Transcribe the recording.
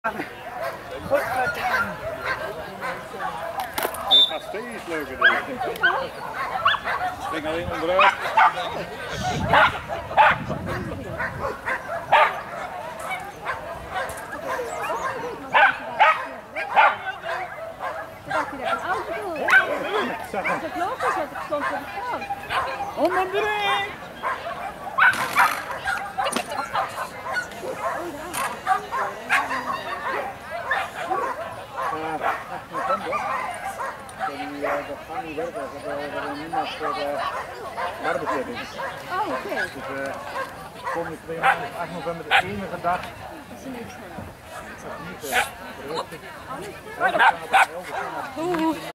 Goed gedaan. Het gaat steeds leuker deze. Spring alleen onderuit. Dacht je dat een auto doet? Dat is logisch, want ik stond voor de krant. Onder de ring! Dat gaat niet werken, we hebben niemand voor de barbecue. Oh, oké. Dus komende 2 maanden is 8 november de enige dag. Dat is niks van. Dat is niet